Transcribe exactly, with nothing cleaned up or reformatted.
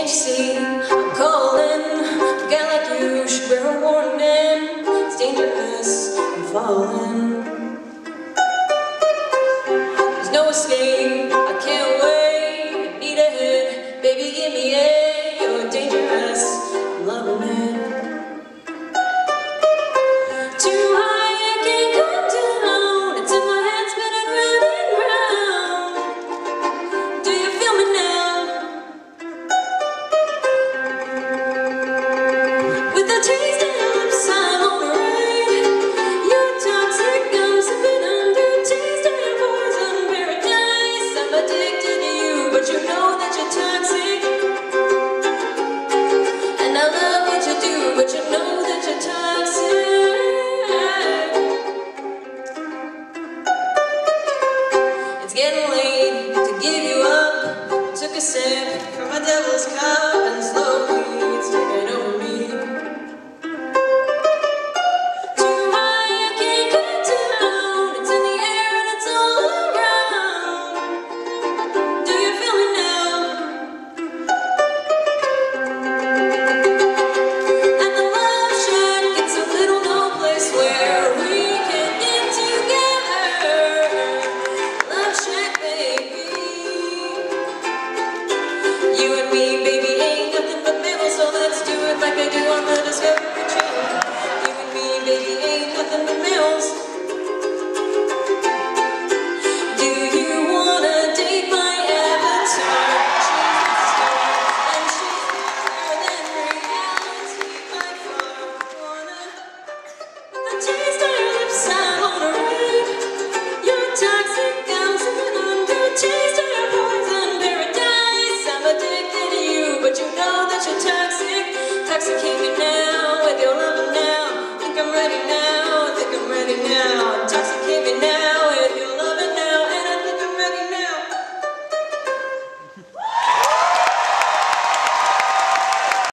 Can't you see I'm calling? A guy like you should wear a warning. It's dangerous, I'm falling. There's no escape, I can't wait. I need a hit, baby give me a. You're dangerous, I'm loving it. Too high, I can't come down. It's in my head spinning round and round. Do you feel me now? With a taste in your lips, I'm on the ride. You're toxic, I'm sipping under. Taste in your poison paradise. I'm addicted to you, but you know that you're toxic. And I love what you do, but you know that you're toxic. It's getting late to give you up. Took a sip from my devil's cup, and slowly it's taking over me. Too high, I can't come down. It's in the air and it's all around. Do you feel me now? And the love shack, it's a little known place where we can get together. Love shack, baby. You and me, baby, ain't nothing but mammals, so let's do it like I do on the Discovery Channel. You and me, baby, ain't nothing but mammals.